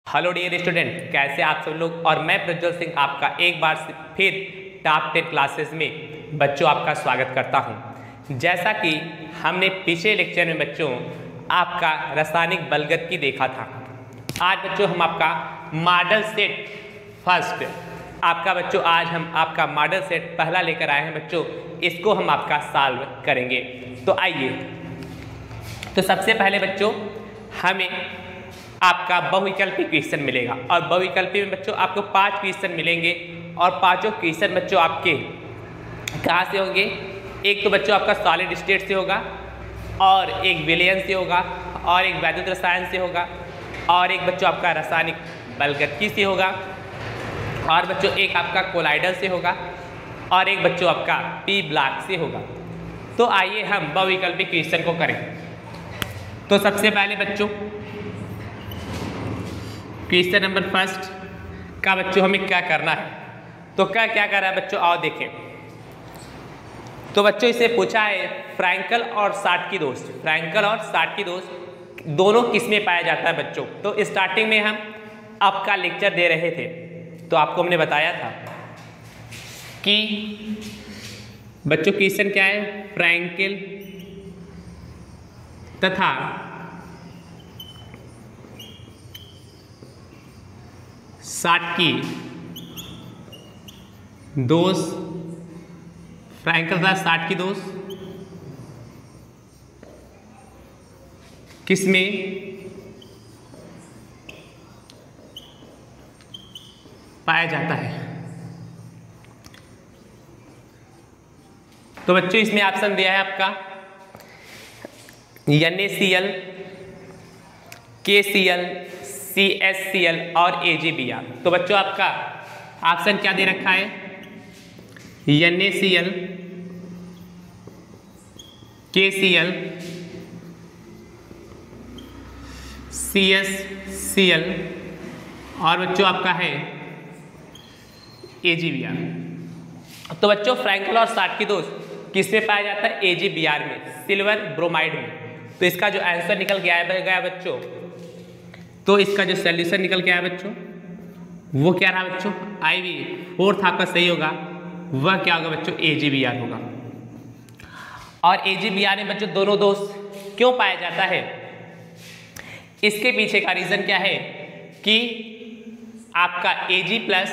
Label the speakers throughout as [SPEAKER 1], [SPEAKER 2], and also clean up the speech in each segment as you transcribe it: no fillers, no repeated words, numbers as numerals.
[SPEAKER 1] Hello dear student, कैसे आप सब लोग। और मैं प्रज्वल सिंह आपका एक बार फिर टॉप 10 क्लासेस में बच्चों आपका स्वागत करता हूं। जैसा कि हमने पिछले लेक्चर में बच्चों आपका रासायनिक बलगति देखा था, आज बच्चों हम आपका मॉडल सेट फर्स्ट आज हम आपका मॉडल सेट पहला लेकर आए हैं बच्चों। इसको हम आपका सॉल्व करेंगे। तो आइए, तो सबसे पहले बच्चों हमें आपका बहुविकल्पी क्वेश्चन मिलेगा और बहुविकल्पी में बच्चों आपको 5 क्वेश्चन मिलेंगे और पांचों क्वेश्चन बच्चों आपके कहाँ से होंगे। एक तो बच्चों आपका सॉलिड स्टेट से होगा, और एक विलयन से होगा, और एक वैद्युत रसायन से होगा, और एक बच्चों आपका रासायनिक बलगति से होगा, और बच्चों एक आपका कोलाइडल से होगा, और एक बच्चों आपका पी ब्लॉक से होगा। तो आइए हम बहुविकल्पी क्वेश्चन को करें। तो सबसे पहले बच्चों क्वेश्चन नंबर फर्स्ट का बच्चों हमें क्या करना है, तो क्या कर रहा है बच्चों, आओ देखें। तो बच्चों इसे पूछा है फ्रैंकल और शॉटकी दोष। फ्रैंकल और शॉटकी दोष दोनों किस में पाया जाता है बच्चों। तो स्टार्टिंग में हम आपका लेक्चर दे रहे थे, तो आपको हमने बताया था कि बच्चों क्वेश्चन क्या है, फ्रैंकल तथा शॉटकी दोष, फ्रैंकल तथा शॉटकी दोष किसमें पाया जाता है। तो बच्चों इसमें ऑप्शन दिया है आपका NaCl, KCl, CHCl और AgBr। तो बच्चों आपका ऑप्शन क्या दे रखा है, NaCl, KCl, CHCl और बच्चों आपका है AgBr। तो बच्चों फ्रैंकल और शॉटकी दोष किसमें पाया जाता है, AgBr में, सिल्वर ब्रोमाइड में। तो इसका जो आंसर निकल के आया बच्चों, तो इसका जो सॉल्यूशन निकल के आया बच्चों वो क्या रहा बच्चों, IV फोर्थ आपका सही होगा, वह क्या होगा बच्चों, AgBr होगा। और AgBr में बच्चों दोनों दोष क्यों पाया जाता है, इसके पीछे का रीजन क्या है कि आपका Ag प्लस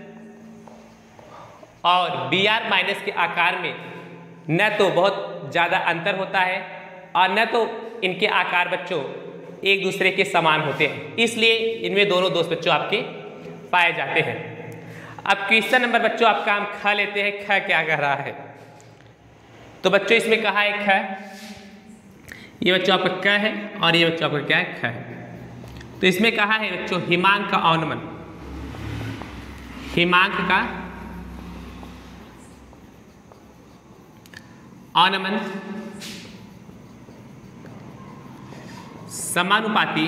[SPEAKER 1] और Br माइनस के आकार में न तो बहुत ज़्यादा अंतर होता है और न तो इनके आकार बच्चों एक दूसरे के समान होते हैं, इसलिए इनमें दोनों दोष बच्चों आपके पाए जाते हैं। अब क्वेश्चन नंबर बच्चों आपका हम ख लेते हैं। ख क्या कह रहा है, तो बच्चों इसमें कहा है ख, ये बच्चों आपका क है और ये बच्चों आपका क्या है, ख है। तो इसमें कहा है बच्चों हिमांक का अवनमन, हिमांक का अवनमन समानुपाती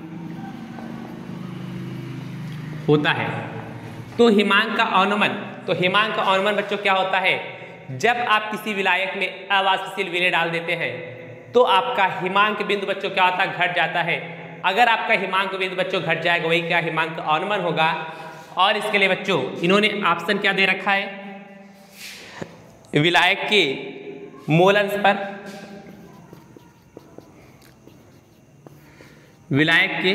[SPEAKER 1] होता है। तो हिमांक का अवनमन, तो हिमांक का अवनमन बच्चों क्या होता है, जब आप किसी विलायक में अवाष्पशील विलय डाल देते हैं तो आपका हिमांक बिंदु बच्चों क्या होता है, घट जाता है। अगर आपका हिमांक बिंदु बच्चों घट जाएगा, वही क्या हिमांक अवनमन होगा। और इसके लिए बच्चों इन्होंने ऑप्शन क्या दे रखा है, विलायक के मोल अंश पर, विलायक के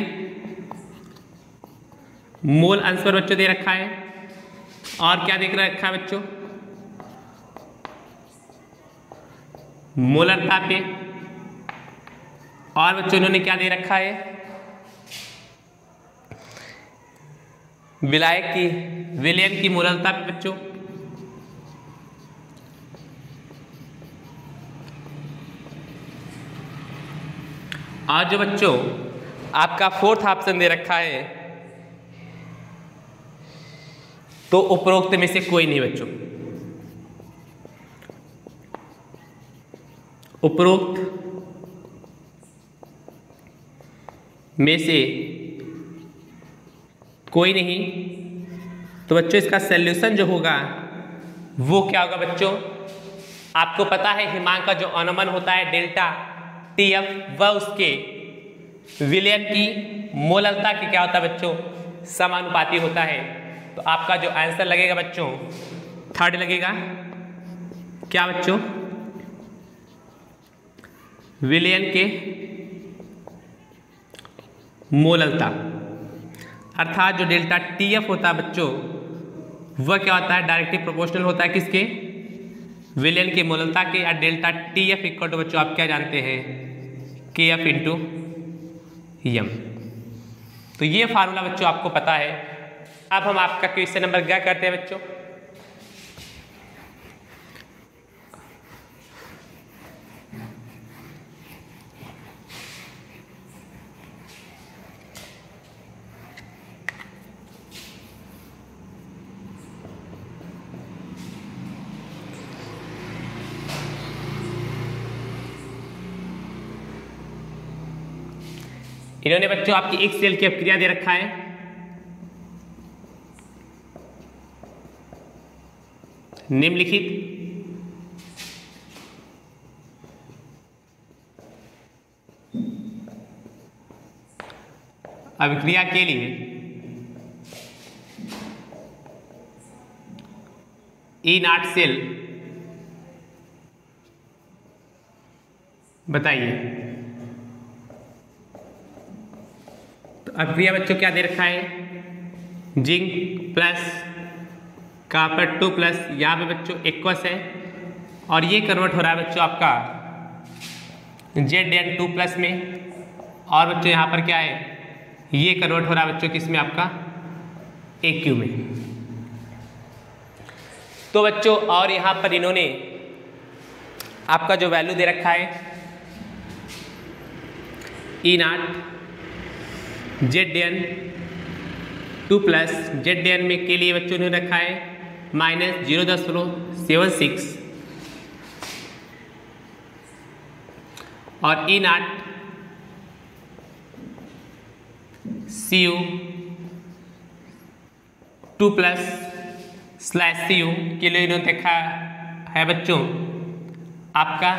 [SPEAKER 1] मोल अंश पर बच्चों दे रखा है, और क्या देख रखा है बच्चों, मोलरता पे, और बच्चों इन्होंने क्या दे रखा है, विलायक की विलयन की मोलरता पे बच्चों। और जो बच्चों आपका फोर्थ ऑप्शन दे रखा है, तो उपरोक्त में से कोई नहीं बच्चों, उपरोक्त में से कोई नहीं। तो बच्चों इसका सॉल्यूशन जो होगा वो क्या होगा बच्चों, आपको पता है हिमांक का जो अवनमन होता है डेल्टा TF, वह उसके विलयन की मोललता की क्या होता है बच्चों, समानुपाती होता है। तो आपका जो आंसर लगेगा बच्चों थर्ड लगेगा, क्या बच्चों, विलयन के मोललता, अर्थात जो डेल्टा TF होता है बच्चों वह क्या होता है, डायरेक्टली प्रोपोर्शनल होता है किसके, विलयन के मोललता के। या डेल्टा TF इक्वल टू बच्चों आप क्या जानते हैं, KF इंटू M। तो ये फार्मूला बच्चों आपको पता है। अब हम आपका क्वेश्चन नंबर क्या करते हैं बच्चों, इन्होंने बच्चों आपकी एक सेल की अपक्रिया दे रखा है, निम्नलिखित अभिक्रिया के लिए E0 सेल बताइए। तो अभिक्रिया बच्चों क्या दे रखा है, जिंक प्लस कॉपर 2 प्लस, यहाँ पे बच्चों एक्वस है और ये कन्वर्ट हो रहा है बच्चों आपका Zn2 प्लस में, और बच्चों यहाँ पर क्या है, ये कन्वर्ट हो रहा है बच्चों किसमें, आपका AQ में। तो बच्चों और यहाँ पर इन्होंने आपका जो वैल्यू दे रखा है E0 Zn2 प्लस, Zn में के लिए बच्चों ने रखा है -0.76 और E0 Cu2 plus slash Cu के लिए इन्होंने देखा है बच्चों आपका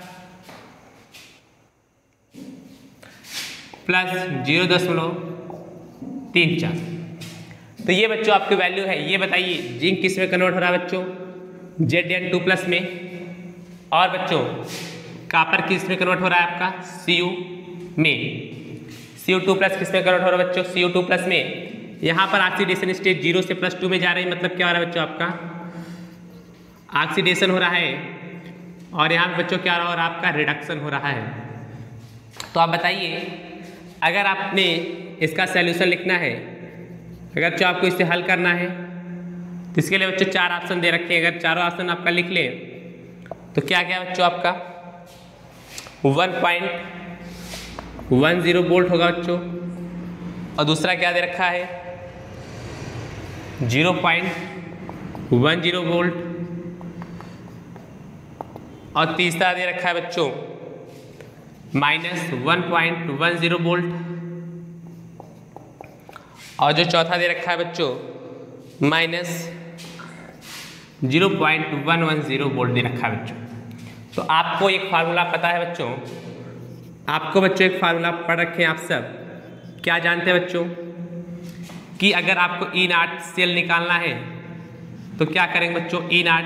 [SPEAKER 1] +0.34। तो ये बच्चों आपकी वैल्यू है। ये बताइए जिंक किस में कन्वर्ट हो रहा है बच्चों, Zn2 प्लस में, और बच्चों कॉपर किस में कन्वर्ट हो रहा है आपका Cu में। Cu2 प्लस किस में कन्वर्ट हो रहा है बच्चों, Cu2 प्लस में। यहाँ पर ऑक्सीडेशन स्टेज 0 से +2 में जा रही है, मतलब क्या हो रहा है बच्चों आपका ऑक्सीडेशन हो रहा है, और यहाँ पे बच्चों क्या हो रहा है आपका रिडक्शन हो रहा है। तो आप बताइए अगर आपने इसका सॉल्यूशन लिखना है, अगर जो आपको इसे हल करना है तो इसके लिए बच्चों 4 ऑप्शन दे रखे हैं। अगर चारों ऑप्शन आपका लिख ले तो क्या क्या बच्चों आपका 1.10 वोल्ट होगा बच्चों, और दूसरा क्या दे रखा है 0.10 वोल्ट, और तीसरा दे रखा है बच्चों -1.10 वोल्ट, और जो चौथा दे रखा है बच्चों -0.110 वोल्ट दे रखा है बच्चों। तो आपको एक फार्मूला पता है बच्चों, आपको बच्चों एक फार्मूला पढ़ रखे हैं आप सब, क्या जानते हैं बच्चों कि अगर आपको E0 सेल निकालना है तो क्या करेंगे बच्चों,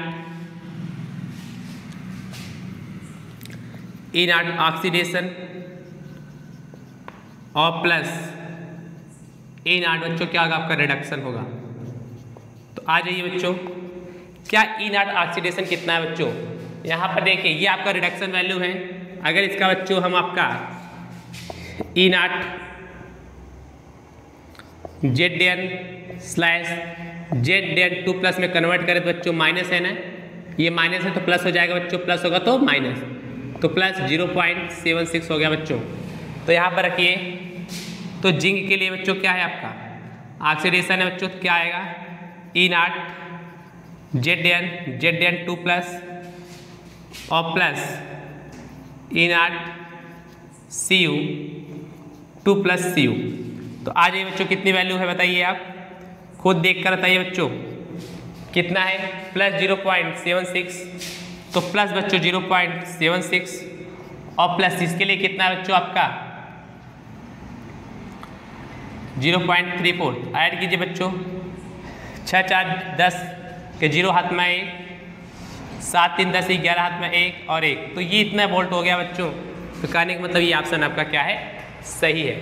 [SPEAKER 1] E0 ऑक्सीडेशन और प्लस E0 बच्चों क्या होगा आपका रिडक्शन होगा। तो आ जाइए बच्चों, क्या E0 ऑक्सीडेशन कितना है बच्चों, यहाँ पर देखिए ये आपका रिडक्शन वैल्यू है। अगर इसका बच्चों हम आपका E0 Zn/Zn2 प्लस में कन्वर्ट करें तो बच्चों माइनस है ना, ये माइनस है तो प्लस हो जाएगा बच्चों, प्लस होगा तो माइनस, तो प्लस 0.76 हो गया बच्चों। तो यहाँ पर रखिए, तो जिंक के लिए बच्चों क्या है आपका ऑक्सीडेशन है बच्चों, क्या आएगा E0 Zn2 प्लस और plus E0 Cu2 plus Cu। तो आ जाइए बच्चों कितनी वैल्यू है बताइए, आप खुद देख कर बताइए बच्चों कितना है, प्लस 0.76, तो प्लस बच्चों 0.76 और प्लस इसके लिए कितना है बच्चों आपका 0.34 ऐड कीजिए बच्चों। 6 4 10 के 0 हाथ में 1, 7 3 10 11 हाथ में 1 और 1, तो ये इतना वोल्ट हो गया बच्चों। तो कहने का मतलब ये ऑप्शन आपका क्या है, सही है।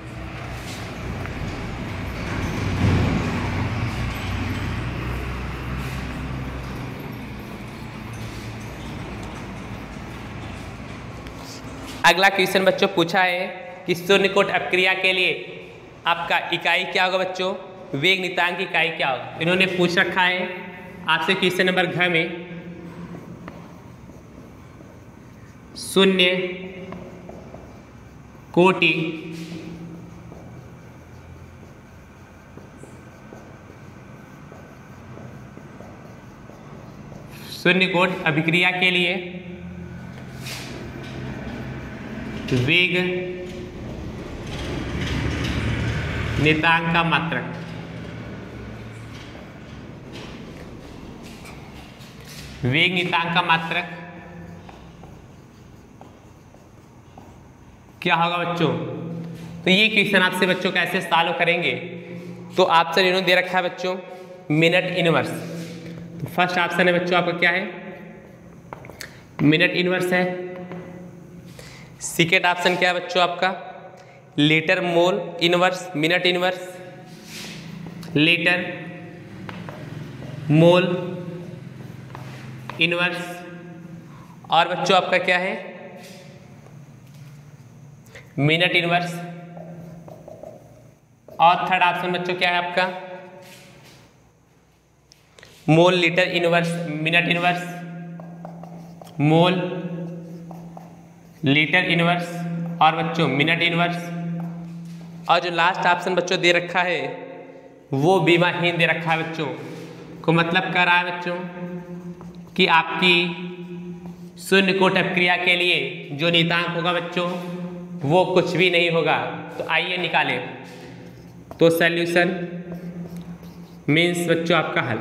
[SPEAKER 1] अगला क्वेश्चन बच्चों पूछा है कि शून्य कोट अपक्रिया के लिए आपका इकाई क्या होगा बच्चों, वेग नियतांक की इकाई क्या होगा। इन्होंने पूछ रखा है आपसे क्वेश्चन नंबर घ में, शून्य कोटि शून्य कोट अभिक्रिया के लिए वेग नियतांक का मात्रक, वेग नियतांक का मात्रक क्या होगा बच्चों। तो ये क्वेश्चन आपसे बच्चों कैसे सॉल्व करेंगे, तो ऑप्शन इन्होंने दे रखा है बच्चों मिनट इनवर्स। तो फर्स्ट ऑप्शन है बच्चों आपका क्या है, मिनट इनवर्स है। सेकेंड ऑप्शन क्या है बच्चों आपका, litre mole inverse, minute inverse, litre mole inverse, और बच्चों आपका क्या है, मिनट इनवर्स। और थर्ड ऑप्शन बच्चों क्या है आपका, mole litre inverse minute inverse, mole litre inverse और बच्चों मिनट इनवर्स। और जो लास्ट ऑप्शन बच्चों दे रखा है वो बीमाहीन दे रखा है बच्चों, को मतलब कर रहा है बच्चों कि आपकी शून्य कोट अपक्रिया के लिए जो नियतांक होगा बच्चों वो कुछ भी नहीं होगा। तो आइए निकालें। तो सॉल्यूशन मीन्स बच्चों आपका हल।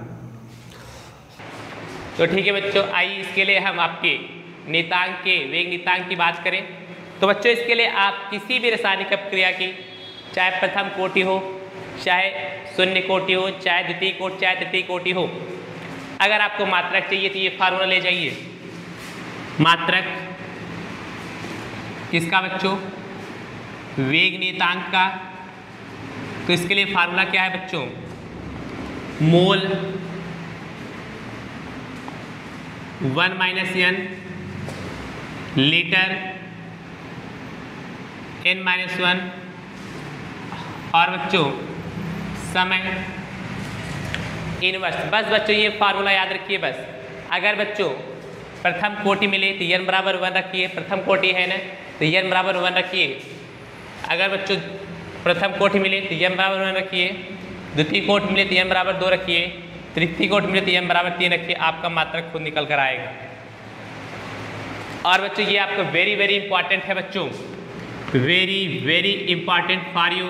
[SPEAKER 1] तो ठीक है बच्चों, आइए इसके लिए हम आपके नियतांक के वेग नियतांक की बात करें। तो बच्चों इसके लिए आप किसी भी रासायनिक अपक्रिया की, चाहे प्रथम कोटि हो, चाहे शून्य कोटि हो, चाहे द्वितीय कोटि, चाहे तृतीय कोटि हो, अगर आपको मात्रक चाहिए तो ये फार्मूला ले जाइए। मात्रक किसका बच्चों, वेग नियतांक का। तो इसके लिए फार्मूला क्या है बच्चों, मोल 1 - n लीटर n-1 और बच्चों समय इनवर्स। बस बच्चों ये फार्मूला याद रखिए बस। अगर बच्चों प्रथम कोटि मिले तो n बराबर 1 रखिए, प्रथम कोटि है ना तो n बराबर 1 रखिए। अगर बच्चों प्रथम कोटि मिले तो n बराबर 1 रखिए, द्वितीय कोटि मिले तो n बराबर 2 रखिए, तृतीय कोटि मिले तो n बराबर 3 रखिए, आपका मात्रक खुद निकल कर आएगा। और बच्चों ये आपको वेरी वेरी इंपॉर्टेंट है बच्चों, very very important for you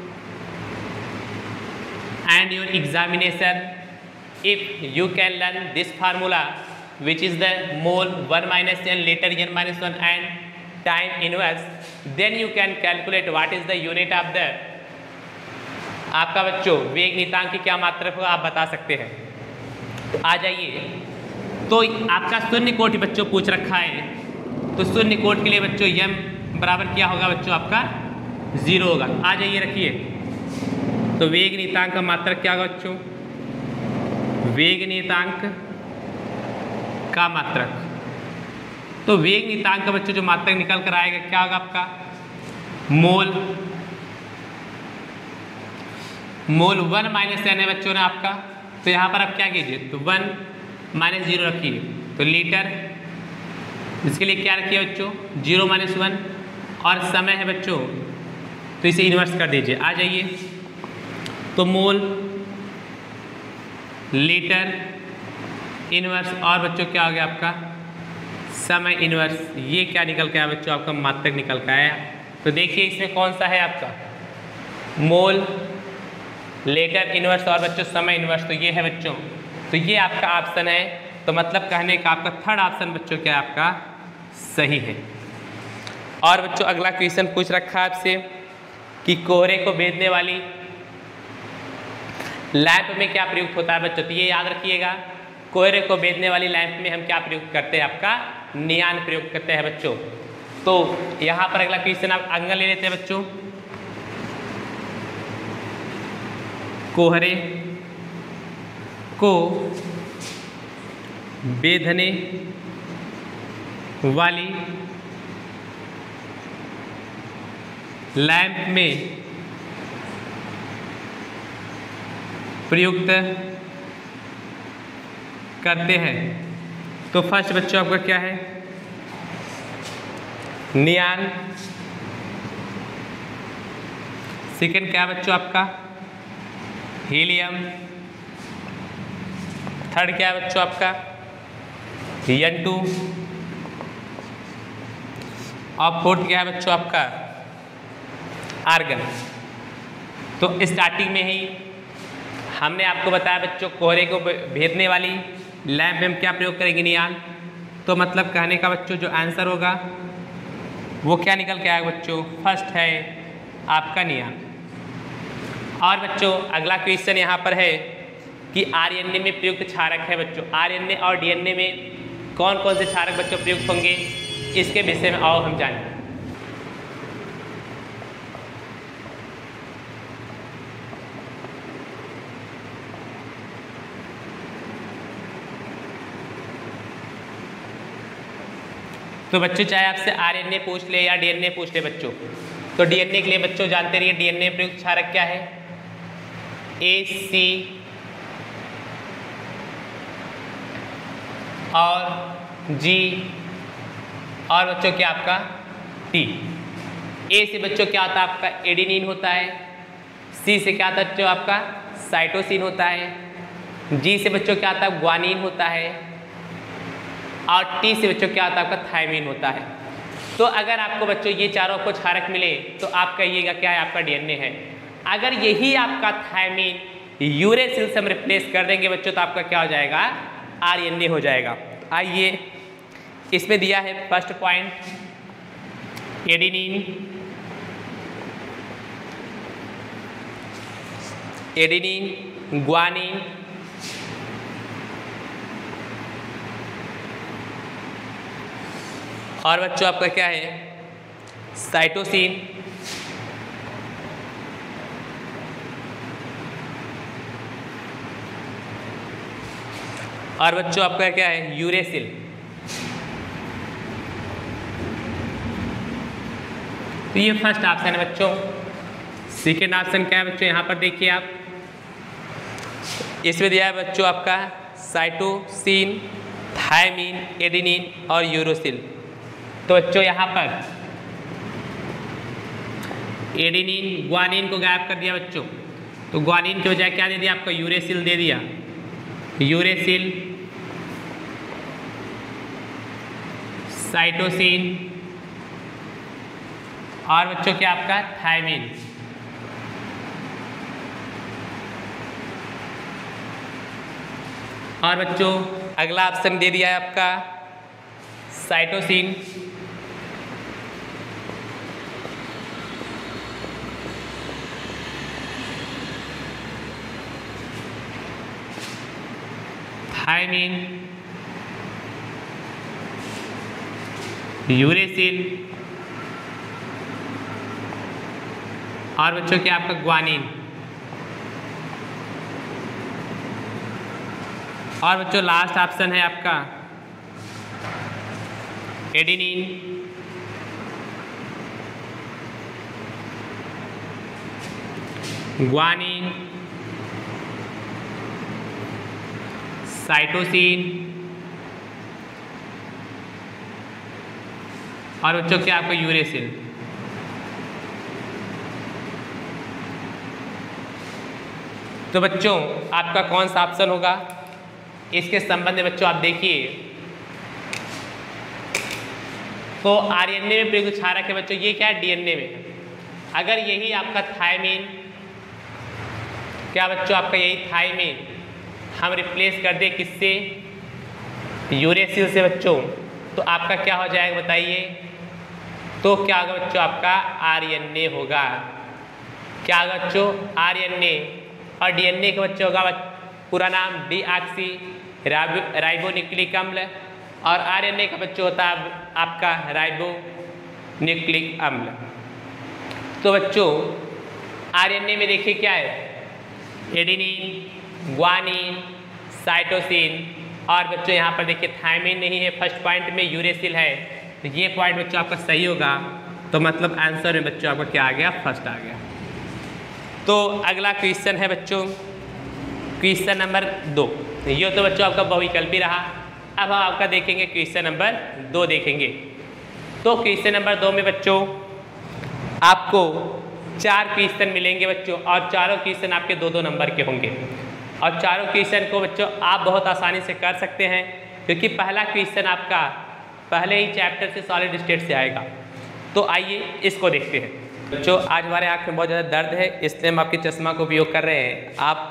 [SPEAKER 1] and your examination. If you can learn this formula which is the mole 1 - n liter n-1 and time inverse, then you can calculate what is the unit of the आपका बच्चों वेग नियतांक की क्या मात्रक होगा आप बता सकते हैं। तो आ जाइए। तो आपका शून्य कोटि बच्चों पूछ रखा है, तो शून्य कोटि के लिए बच्चों m बराबर क्या होगा बच्चों आपका 0 होगा। आ जाइए रखिए। तो वेग नियतांक का मात्रक क्या होगा बच्चों, वेग नियतांक का मात्रक। तो वेग नियतांक का बच्चों जो मात्रक निकल कर आएगा क्या होगा आपका, मोल 1 - n है बच्चों ने आपका। तो यहाँ पर आप क्या कीजिए, तो 1 - 0 रखिए। तो लीटर इसके लिए क्या रखिए बच्चों 0 - 1 और समय है बच्चों तो इसे इन्वर्स कर दीजिए। आ जाइए। तो मोल लीटर इनवर्स और बच्चों क्या हो गया आपका समय इनवर्स। ये क्या निकल के आया बच्चों आपका मात्रक निकल के आया। तो देखिए इसमें कौन सा है आपका मोल लीटर इनवर्स और बच्चों समय इनवर्स। तो ये है बच्चों, तो ये आपका ऑप्शन है। तो मतलब कहने का आपका थर्ड ऑप्शन बच्चों क्या आपका सही है। और बच्चों अगला क्वेश्चन पूछ रखा है आपसे कि कोहरे को भेदने वाली लैंप में क्या प्रयुक्त होता है बच्चों, तो ये याद रखिएगा, कोहरे को भेदने वाली लैंप में हम क्या प्रयुक्त करते हैं, आपका नियान प्रयुक्त करते हैं बच्चों। तो यहाँ पर अगला क्वेश्चन आप अंगन ले लेते हैं बच्चों। कोहरे को भेदने वाली लैंप में प्रयुक्त करते हैं। तो फर्स्ट बच्चों आपका क्या है, नियान। सेकेंड क्या है बच्चों आपका, हीलियम। थर्ड क्या है बच्चों आपका, N2। और फोर्थ क्या है बच्चों आपका, आर्गन। तो स्टार्टिंग में ही हमने आपको बताया बच्चों, कोहरे को भेदने वाली लैंप में हम क्या प्रयोग करेंगे, नियान। तो मतलब कहने का बच्चों जो आंसर होगा वो क्या निकल के आएगा बच्चों, फर्स्ट है आपका नियान। और बच्चों अगला क्वेश्चन यहाँ पर है कि RNA में प्रयुक्त क्षारक है बच्चों, RNA और DNA में कौन कौन से क्षारक बच्चों प्रयुक्त होंगे, इसके विषय में आओ हम जानें। तो बच्चों चाहे आपसे RNA पूछ ले या DNA पूछ ले बच्चों, तो DNA के लिए बच्चों जानते रहिए DNA में प्रयुक्त क्षारक क्या है, AC और G और बच्चों क्या आपका T। A से बच्चों क्या होता है आपका एडेनिन होता है, C से क्या होता है बच्चों आपका साइटोसिन होता है, G से बच्चों क्या आता है ग्वानिन होता है, और T से बच्चों क्या होता है आपका थायमिन होता है। तो अगर आपको बच्चों ये चारों को क्षारक मिले तो आप कहिएगा क्या है, आपका DNA है। अगर यही आपका थायमिन यूरेसिल से हम रिप्लेस कर देंगे बच्चों तो आपका क्या हो जाएगा, RNA हो जाएगा। आइए इसमें दिया है फर्स्ट पॉइंट, एडेनिन, ग्वानिन, और बच्चों आपका क्या है साइटोसिन, और बच्चों आपका क्या है यूरेसिल। तो ये फर्स्ट ऑप्शन है बच्चों। सेकेंड ऑप्शन क्या है बच्चों, यहाँ पर देखिए आप, इसमें दिया है बच्चों आपका साइटोसिन, थायमिन, एडेनिन और यूरोसिल। तो बच्चों यहाँ पर एडेनिन ग्वानिन को गायब कर दिया बच्चों, तो ग्वानिन की बजाय क्या दे दिया आपका यूरेसिल दे दिया, यूरेसिल, साइटोसिन और बच्चों क्या आपका थायमिन। और बच्चों अगला ऑप्शन दे दिया है आपका साइटोसिन, थायमिन, यूरेसिल और बच्चों क्या आपका ग्वानिन। और बच्चों लास्ट ऑप्शन है आपका एडेनिन, ग्वानिन, साइटोसिन और बच्चों क्या आपका यूरेसिल। तो बच्चों आपका कौन सा ऑप्शन होगा, इसके संबंध में बच्चों आप देखिए। तो RNA में प्रयुक्त क्षारक है बच्चों, ये क्या है DNA में। अगर यही आपका थायमिन, क्या बच्चों आपका यही थायमिन हम रिप्लेस कर दे किससे, यूरेसिल से बच्चों, तो आपका क्या हो जाएगा बताइए, तो क्या होगा बच्चों आपका RNA होगा। क्या होगा बच्चों? RNA। और DNA का बच्चों होगा पूरा नाम डीऑक्सी राइबोन्यूक्लिक अम्ल। और RNA का बच्चों होता है आपका राइबोन्यूक्लिक अम्ल। तो बच्चों RNA में देखिए क्या है? एडेनिन, ग्वानिन, साइटोसिन और बच्चों यहाँ पर देखिए थायमिन नहीं है, फर्स्ट पॉइंट में यूरेसिल है। तो ये पॉइंट बच्चों आपका सही होगा। तो मतलब आंसर में बच्चों आपका क्या आ गया? फर्स्ट आ गया। तो अगला क्वेश्चन है बच्चों क्वेश्चन नंबर 2। ये तो बच्चों आपका बहुविकल्पी रहा। अब हम आपका देखेंगे क्वेश्चन नंबर 2 देखेंगे। तो क्वेश्चन नंबर 2 में बच्चों आपको 4 क्वेश्चन मिलेंगे बच्चों और चारों क्वेश्चन आपके 2-2 नंबर के होंगे। और चारों क्वेश्चन को बच्चों आप बहुत आसानी से कर सकते हैं क्योंकि पहला क्वेश्चन आपका पहले ही चैप्टर से सॉलिड स्टेट से आएगा। तो आइए इसको देखते हैं। बच्चों आज हमारे आँख में बहुत ज़्यादा दर्द है इसलिए हम आपके चश्मा का उपयोग कर रहे हैं। आप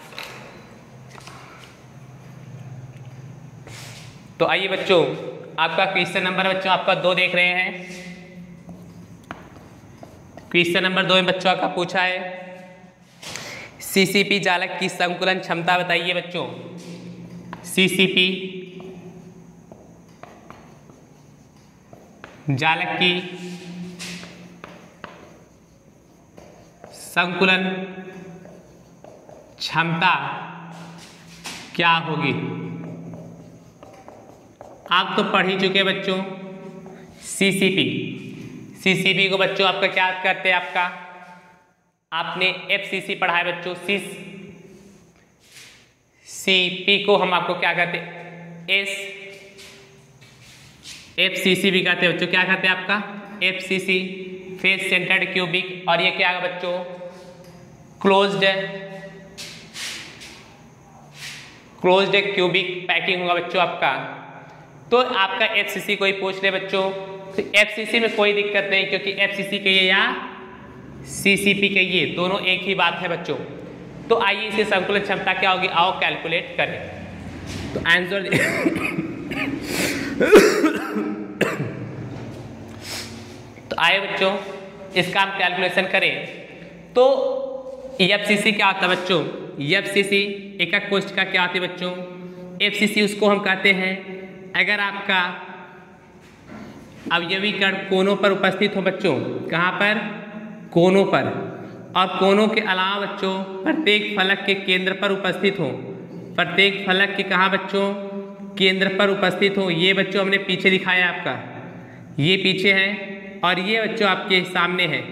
[SPEAKER 1] तो आइए बच्चों आपका क्वेश्चन नंबर बच्चों आपका 2 देख रहे हैं। क्वेश्चन नंबर 2 में बच्चों का पूछा है CCP जालक की संकुलन क्षमता बताइए बच्चों। CCP जालक की संकुलन क्षमता क्या होगी? आप तो पढ़ ही चुके बच्चों CCP को बच्चों आपका क्या करते हैं? आपका आपने FCC पढ़ा है बच्चों। CCP को हम आपको क्या कहते हैं? FCC भी कहते हैं बच्चों। क्या कहते हैं आपका? FCC face centred cubic. और ये क्या है बच्चों? क्लोज्ड क्यूबिक पैकिंग होगा बच्चों आपका। तो आपका FCC कोई पूछ ले बच्चों तो FCC में कोई दिक्कत नहीं क्योंकि FCC कहिए या CCP कहिए दोनों एक ही बात है बच्चों। तो आइए इसे संकुलन क्षमता क्या होगी आओ कैलकुलेट करें। तो आंसर तो आइए बच्चों इसका हम कैलकुलेशन करें। तो FCC क्या होता है बच्चों? FCC एकक कोष्ठ का क्या होता है बच्चों? FCC उसको हम कहते हैं अगर आपका अवयवी कण कोनों पर उपस्थित हो बच्चों। कहाँ पर? कोनों पर। और कोनों के अलावा बच्चों प्रत्येक फलक के केंद्र पर उपस्थित हो। प्रत्येक फलक के कहाँ बच्चों? केंद्र पर उपस्थित हो। ये बच्चों हमने पीछे दिखाया आपका, ये पीछे है और ये बच्चों आपके सामने है।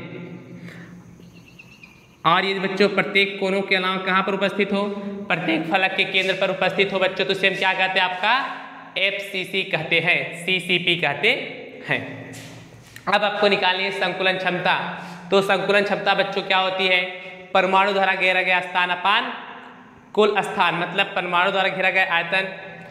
[SPEAKER 1] और ये बच्चों प्रत्येक कोनों के अलावा कहाँ पर उपस्थित हो? प्रत्येक फलक के केंद्र पर उपस्थित हो बच्चों। तो इसे हम क्या कहते हैं? आपका FCC कहते हैं, CCP कहते हैं। अब आपको निकालनी है संकुलन क्षमता। तो संकुलन क्षमता बच्चों क्या होती है? परमाणु द्वारा घेरा गया स्थान अपान कुल स्थान, मतलब परमाणु द्वारा घेरा गया आयतन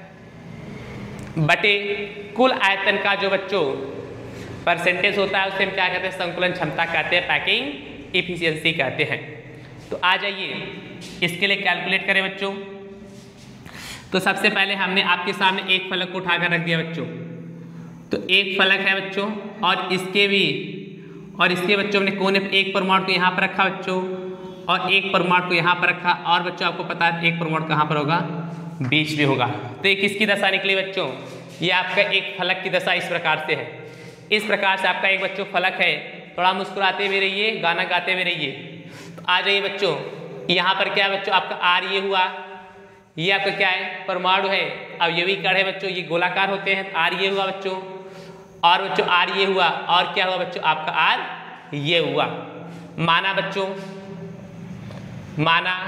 [SPEAKER 1] बटे कुल आयतन का जो बच्चों परसेंटेज होता है उसे हम क्या कहते हैं? संकुलन क्षमता कहते हैं, पैकिंग इफिशियंसी कहते हैं। तो आ जाइए इसके लिए कैलकुलेट करें बच्चों। तो सबसे पहले हमने आपके सामने एक फलक को उठाकर रख दिया बच्चों। तो एक फलक है बच्चों और इसके बच्चों हमने कोने पे एक परमाणु को यहाँ पर रखा बच्चों और एक परमाणु को यहाँ पर रखा। और बच्चों आपको पता है एक परमाणु कहाँ पर होगा? बीच में होगा। तो ये किसकी दशा निकली बच्चों? ये आपका एक फलक की दशा इस प्रकार से है। इस प्रकार से आपका एक बच्चों फलक है। थोड़ा मुस्कुराते हुए रहिए, गाना गाते हुए रहिए। तो आ जाइए बच्चों यहाँ पर क्या है बच्चों? आपका R ये हुआ, ये आपका क्या है? परमाणु है। अवयवी कण है बच्चों, ये गोलाकार होते हैं। R ये हुआ बच्चों और बच्चों R ये हुआ और क्या हुआ बच्चों? आपका R ये हुआ। माना बच्चों, माना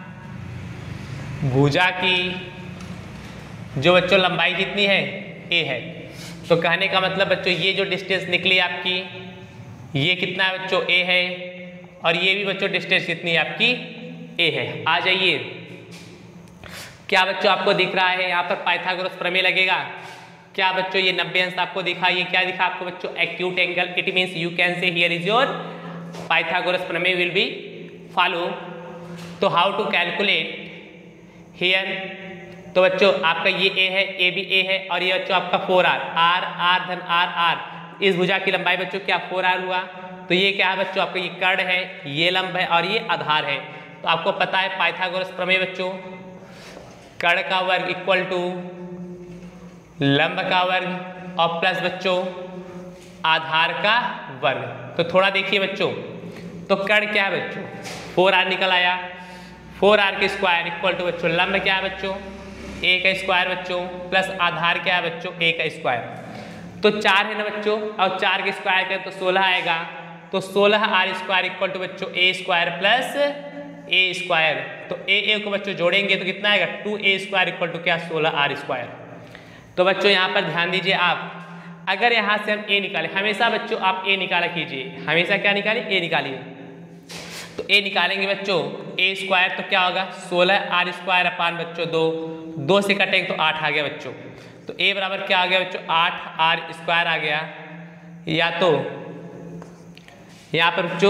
[SPEAKER 1] भुजा की जो बच्चों लंबाई कितनी है? A है। तो कहने का मतलब बच्चों ये जो डिस्टेंस निकली आपकी ये कितना है बच्चों? A है। और ये भी बच्चों डिस्टेंस कितनी है आपकी? A है। आ जाइए क्या बच्चों आपको दिख रहा है? यहाँ पर पाइथागोरस प्रमेय लगेगा। क्या बच्चों ये 90 अंश आपको दिखा? ये क्या दिखा आपको बच्चों? Acute angle. It means you can say here is your Pythagoras प्रमेय विल बी फॉलो। तो हाउ टू कैलकुलेट हियर? तो बच्चों आपका ये A है, A भी A है और ये बच्चों आपका 4R, R धन R, R। इस भुजा की लंबाई बच्चों क्या? 4R हुआ। तो ये क्या है बच्चों, आपका ये कर्ण है, ये लंब है और ये आधार है। तो आपको पता है पाइथागोरस प्रमेय बच्चों, कर्ण का वर्ग इक्वल टू लंब का वर्ग और प्लस बच्चों आधार का वर्ग। तो थोड़ा देखिए बच्चों, तो कर्ण क्या है बच्चों, 4r निकल आया, 4r के स्क्वायर इक्वल टू बच्चों लंब क्या है बच्चों, a का स्क्वायर बच्चों प्लस आधार क्या है बच्चों, a का स्क्वायर। तो 4 है ना बच्चों, और 4 के स्क्वायर करें तो 16 आएगा। तो 16r स्क्वायर इक्वल टू बच्चों a square plus a square. तो a को बच्चों जोड़ेंगे तो कितना आएगा, 2a स्क्वायर इक्वल टू क्या, 16r स्क्वायर। तो बच्चों यहाँ पर ध्यान दीजिए आप, अगर यहाँ से हम a निकालें, हमेशा बच्चों आप a निकाला कीजिए, हमेशा क्या निकालिए, a निकालिए। तो a निकालेंगे बच्चों a स्क्वायर तो क्या होगा, 16r स्क्वायर अपान बच्चों 2 से कटेंगे तो 8 आ गया बच्चों। तो a बराबर क्या आ गया बच्चों, 8r स्क्वायर आ गया। या तो यहाँ पर बच्चों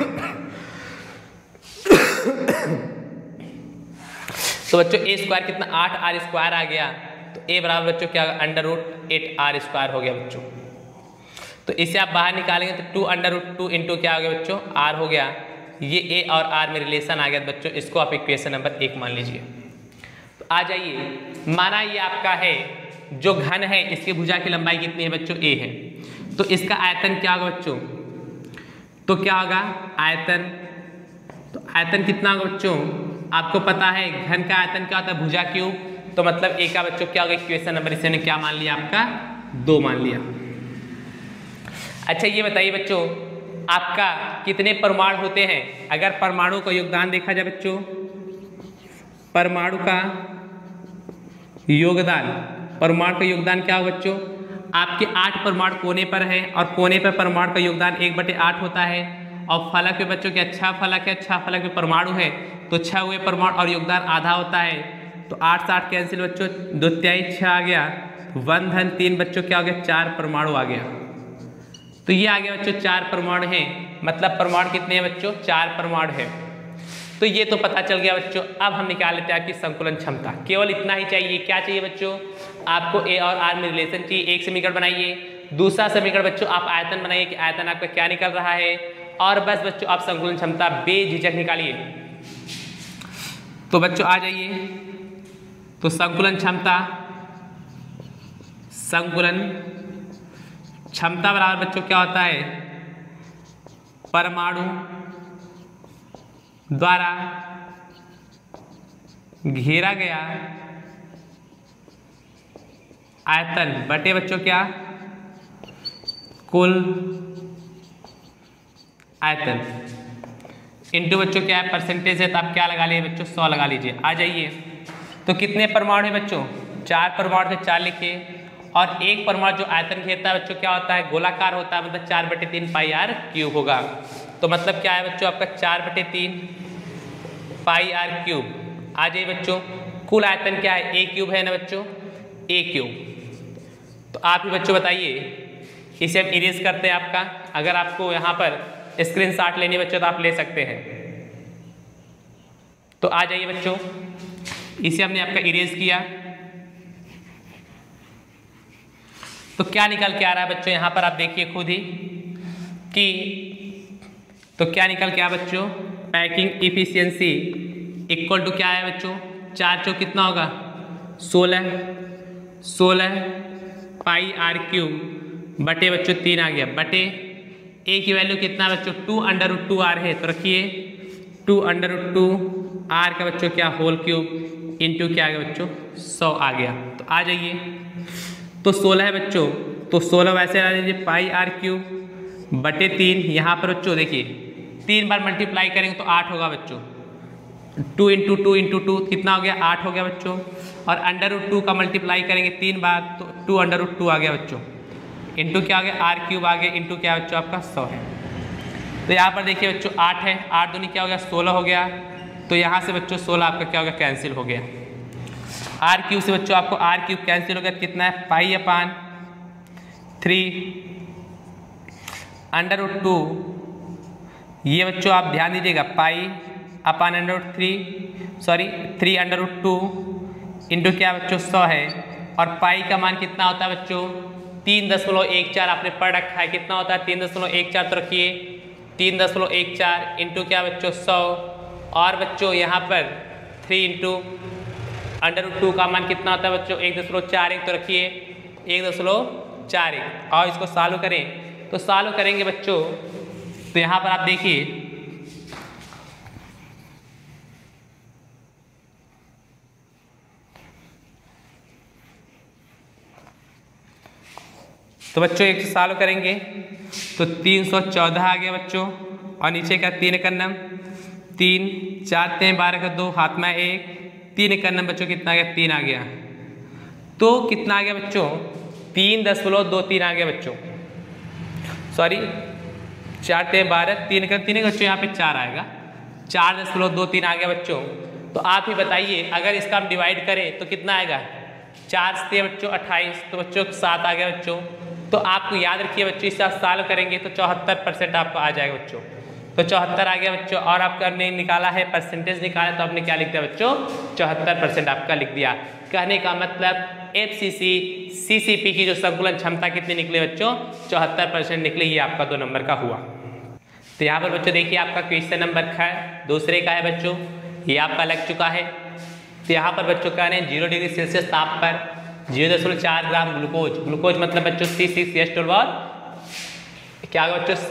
[SPEAKER 1] तो बच्चों a स्क्वायर कितना, 8r स्क्वायर आ गया। तो a बराबर बच्चों क्या होगा, √8r स्क्वायर हो गया बच्चों। तो इसे आप बाहर निकालेंगे तो 2√2 इंटू क्या हो गया बच्चों, r हो गया। ये a और r में रिलेशन आ गया बच्चों, इसको आप इक्वेशन नंबर 1 मान लीजिए। तो आ जाइए, माना ये आपका है जो घन है, इसकी भुजा की लंबाई कितनी है बच्चों, a है। तो इसका आयतन क्या होगा बच्चों, तो क्या होगा आयतन, तो आयतन कितना होगा बच्चों, आपको पता है घन का आयतन क्या होता है, भुजा क्यूब। तो मतलब a का बच्चों क्या होगा, इक्वेशन नंबर इसे क्या मान लिया आपका, 2 मान लिया। अच्छा ये बताइए बच्चों, आपका कितने परमाणु होते हैं। अगर परमाणु का योगदान देखा जाए बच्चों, परमाणु का योगदान, परमाणु का योगदान क्या होगा बच्चों, आपके 8 परमाणु कोने पर है और कोने पर परमाणु का योगदान 1/8 होता है। और फलक में बच्चों क्या, 6 फलक है, 6 फलक में परमाणु है तो 6 हुए परमाणु और योगदान आधा होता है। तो 8 से 8 कैंसिल बच्चों, 2 तिहाई 6 आ गया, 1 धन 3 बच्चों क्या हो गया, 4 परमाणु आ गया। तो ये आ गया बच्चों 4 परमाणु हैं, मतलब परमाणु कितने हैं बच्चों, 4 परमाणु है। तो ये तो पता चल गया बच्चों। अब हम निकाल लेते हैं आपकी संकुलन क्षमता, केवल इतना ही चाहिए। क्या चाहिए बच्चों, आपको a और r में रिलेशन चाहिए। एक समीकरण बनाइए, दूसरा समीकरण बच्चों आप आयतन बनाइए कि आयतन आपका क्या निकल रहा है, और बस बच्चों आप संकुलन क्षमता बेझिझक निकालिए। तो बच्चों आ जाइए, तो संकुलन क्षमता, संकुलन क्षमता बराबर बच्चों क्या होता है, परमाणु द्वारा घेरा गया आयतन बटे बच्चों क्या, कुल आयतन इंटू बच्चों क्या है, परसेंटेज है तो आप क्या लगा लीजिए बच्चों, 100 लगा लीजिए। आ जाइए, तो कितने परमाणु है बच्चों, 4 परमाणु से 4 लिखिए। और एक परमाणु जो आयतन घेरता है बच्चों क्या होता है, गोलाकार होता है, मतलब 4/3 πr³ होगा। तो मतलब क्या है बच्चों आपका 4/3 πr³। आ जाइए बच्चों, कुल आयतन क्या है, a³ है ना बच्चों, a³। तो आप ही बच्चों बताइए, इसे हम इरेज करते हैं आपका। अगर आपको यहाँ पर स्क्रीनशॉट लेनी बच्चों तो आप ले सकते हैं। तो आ जाइए बच्चों, इसे हमने आपका इरेज किया तो क्या निकल के आ रहा है बच्चों, यहाँ पर आप देखिए खुद ही कि तो क्या निकल के आ बच्चों, पैकिंग इफिशियंसी इक्वल टू क्या है बच्चों, 4 चौक कितना होगा 16 πr³ बटे बच्चों 3 आ गया, बटे a की वैल्यू कितना बच्चों 2√2r है, तो रखिए 2√2r का बच्चों क्या होल क्यूब इंटू क्या आ गया बच्चों 100 आ गया। तो आ जाइए, तो 16 है बच्चों, तो 16 वैसे आ जाइए πr³ बटे 3। यहाँ पर बच्चों देखिए 3 बार मल्टीप्लाई करेंगे तो 8 होगा बच्चों, 2 इंटू 2 इंटू 2 कितना हो गया 8 हो गया बच्चों। और √2 का मल्टीप्लाई करेंगे 3 बार तो 2√2 आ गया बच्चों, इंटू क्या आ गया r³ आ गया, इंटू क्या बच्चों आपका 100 है। तो यहाँ पर देखिए बच्चों 8 है, 8 दूनी क्या हो गया 16 हो गया। तो यहाँ से बच्चों 16 आपका क्या हो गया कैंसिल हो गया, r³ से बच्चों आपको r³ कैंसिल हो गया, कितना है π/3 √2। ये बच्चों आप ध्यान दीजिएगा π/3 इंटू क्या बच्चों 100 है। और पाई का मान कितना होता है बच्चों 3.14, आपने पढ़ रखा है कितना होता है 3.14, तो रखिए 3.14 इंटू क्या बच्चों 100, और बच्चों यहाँ पर 3 इंटू √2 का मान कितना होता है बच्चों 1.41, तो रखिए 1.41 और इसको सॉल्व करें तो सॉल्व करेंगे बच्चों तो यहाँ पर आप देखिए तो बच्चों एक सॉल्व करेंगे तो 314 आ गया बच्चों, और नीचे का 3 का नम 3 4 3 12 का 2 हाथ में 1 3 का नम बच्चों कितना आ गया 3 आ गया, तो कितना आ गया बच्चों 3.23 आ गया बच्चों, सॉरी 4 3 12 3 का बच्चों यहाँ पे 4 आएगा 4.23 आ गया बच्चों। तो आप ही बताइए अगर इसका हम डिवाइड करें तो कितना आएगा 4 से बच्चों 28, तो बच्चों 7 आ गया बच्चों। तो आपको याद रखिए बच्चों इससे आप सॉल्व करेंगे तो 74% आपको आ जाएगा बच्चों, तो 74 आ गया बच्चों। और आपका ने निकाला है परसेंटेज निकाला तो आपने क्या लिख दिया बच्चों 74% आपका लिख दिया। कहने का मतलब FCC CCP की जो संकुलन क्षमता कितनी निकली बच्चों 74% निकली, ये आपका 2 नंबर का हुआ। तो यहाँ पर बच्चों देखिए आपका क्वेश्चन नंबर दूसरे का है बच्चों, ये आपका लग चुका है। तो यहाँ पर बच्चों कह रहे हैं 0 डिग्री सेल्सियस ताप पर 0.4 ग्राम ग्लूकोज मतलब बच्चों C6H12 और क्या होगा बच्चों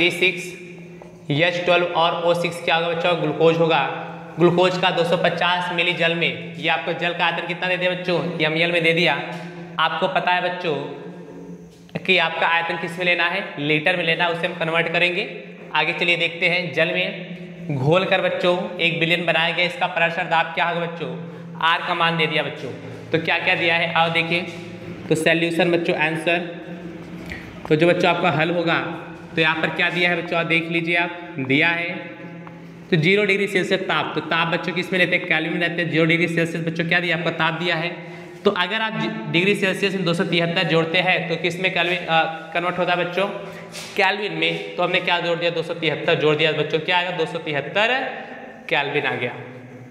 [SPEAKER 1] C6H12 और O6 क्या होगा बच्चों ग्लूकोज होगा। ग्लूकोज का 250 मिली जल में, ये आपको जल का आयतन कितना दे दिया बच्चों ml में दे दिया। आपको पता है बच्चों कि आपका आयतन किस में लेना है लीटर में लेना है, उसे हम कन्वर्ट करेंगे। आगे चलिए देखते हैं। जल में घोल कर बच्चों 1 बिलियन बनाया गया, इसका पराशर दाब क्या होगा बच्चों R का मान दे दिया बच्चों। तो क्या क्या दिया है आओ देखें। तो सॉल्यूशन बच्चों आंसर, तो जो बच्चों आपका हल होगा तो यहाँ पर क्या दिया है बच्चों आप देख लीजिए, आप दिया है तो 0 डिग्री सेल्सियस ताप, तो ताप बच्चों किस में लेते हैं केल्विन में रहते हैं। 0 डिग्री सेल्सियस बच्चों क्या दिया आपका ताप दिया है। तो अगर आप डिग्री सेल्सियस में 273 जोड़ते हैं तो किस में केल्विन कन्वर्ट होता है बच्चों केल्विन में। तो हमने क्या जोड़ दिया 273 जोड़ दिया बच्चों, क्या आएगा 273 केल्विन आ गया।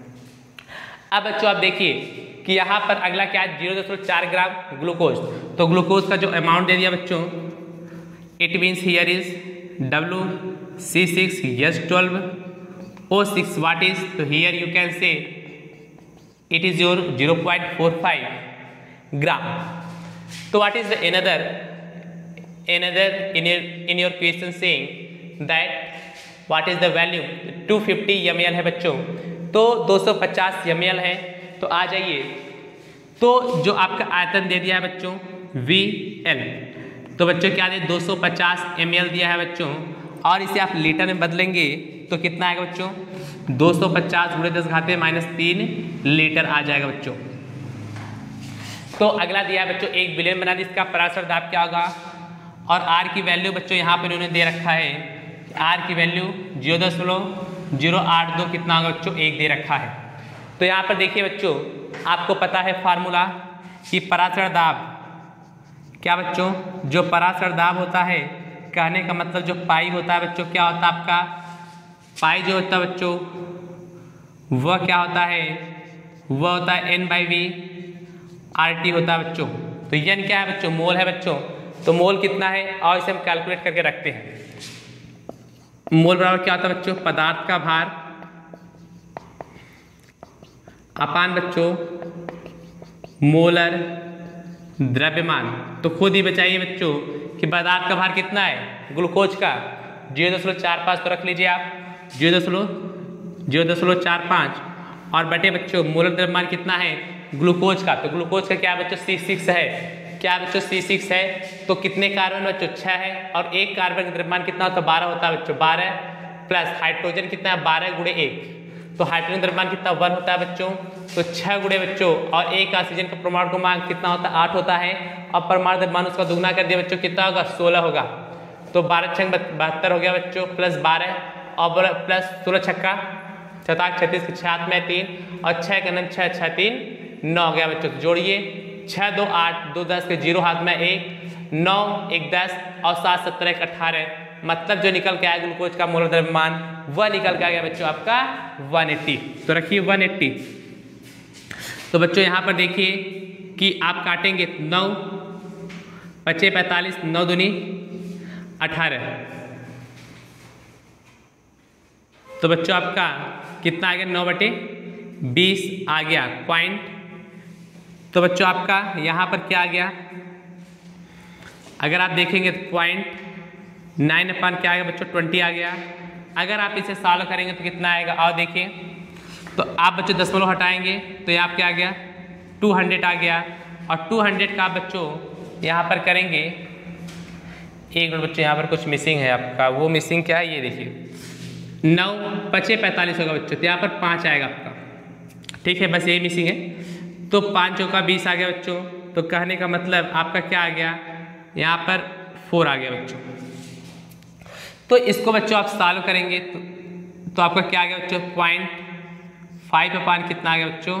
[SPEAKER 1] अब बच्चों आप देखिए कि यहाँ पर अगला क्या है 0.4 ग्राम ग्लूकोज, तो ग्लूकोज का जो अमाउंट दे दिया बच्चों it means here is C6H12 O6 what is, तो here you can say it is your 0.45 gram. तो what is the another in your question saying that what is the value 250 ml है बच्चों, तो 250 ml है। तो आ जाइए, तो जो आपका आयतन दे दिया है बच्चों VL, तो बच्चों क्या दे 250 ml दिया है बच्चों, और इसे आप लीटर में बदलेंगे तो कितना आएगा बच्चों 250 × 10⁻³ लीटर आ जाएगा बच्चों। तो अगला दिया है बच्चों 1 बिलियन बना दी, इसका पराशर दाब क्या होगा, और R की वैल्यू बच्चों यहाँ पर उन्होंने दे रखा है R की वैल्यू 0.082 कितना होगा बच्चों 1 दे रखा है। तो यहाँ पर देखिए बच्चों आपको पता है फार्मूला कि पराशर दाब क्या बच्चों, जो पराशर दाब होता है कहने का मतलब जो पाई होता है बच्चों क्या होता है आपका पाई जो होता है बच्चों वह क्या होता है, वह होता है N/V/RT होता है बच्चों। तो N क्या है बच्चों मोल है बच्चों, तो मोल कितना है और इसे हम कैलकुलेट करके रखते हैं। मोल बराबर क्या होता है बच्चों पदार्थ का भार अपान बच्चों मोलर द्रव्यमान। तो खुद ही बचाइए बच्चों कि पदार्थ का भार कितना है ग्लूकोज का 0.45, तो रख लीजिए आप 0.45 और बटे बच्चों मोलर द्रव्यमान कितना है ग्लूकोज का, तो ग्लूकोज का क्या बच्चों C6 है, क्या बच्चों C6 है। तो कितने कार्बन बच्चों 6 है, और एक कार्बन का द्रव्यमान कितना होता है 12 होता है बच्चों 12 प्लस हाइड्रोजन कितना है 12 × 1, तो हाइड्रोजन द्रव्यमान कितना 1 होता है बच्चों, तो 6 गुणे बच्चों, और एक ऑक्सीजन का परमाणु क्रमांक कितना होता है 8 होता है, और परमाणु द्रव्यमान उसका दुगना कर दिया बच्चों कितना होगा 16 होगा। तो 12 × 72 हो गया बच्चों प्लस 12 और प्लस 16 छक्का 7 36 6 हाथ में 3 और 6 का 9 6 6 3 9 हो गया बच्चों। जोड़िए 6 2 8 2 10 के 0 हाथ में 1 9 1 10 और 7 17 1 18, मतलब जो निकल के आया ग्लूकोज का मोलर द्रव्यमान वह निकल के आ गया बच्चों आपका 180। तो रखिए 180। तो बच्चों यहाँ पर देखिए कि आप काटेंगे 9 5 45 9 दूनी 18 तो बच्चों आपका कितना आ गया 9/20 आ गया पॉइंट। तो बच्चों आपका यहाँ पर क्या आ गया, अगर आप देखेंगे तो 0.9 क्या आ गया बच्चों 20 आ गया। अगर आप इसे सॉल्व करेंगे तो कितना आएगा, और देखिए तो आप बच्चों दशमलव हटाएंगे तो यहाँ क्या आ गया 200 आ गया। और 200 का आप बच्चों यहाँ पर करेंगे, एक मिनट बच्चों यहाँ पर कुछ मिसिंग है आपका, वो मिसिंग क्या है ये देखिए 9 × 45 होगा बच्चों, तो यहाँ पर 5 आएगा आपका, ठीक है, बस यही मिसिंग है। तो 5 × 20 आ गया बच्चों, तो कहने का मतलब आपका क्या आ गया यहाँ पर 4 आ गया बच्चों। तो इसको बच्चों आप सॉल्व करेंगे तो आपका क्या आ गया बच्चों 0.5 अपान कितना आ गया बच्चों,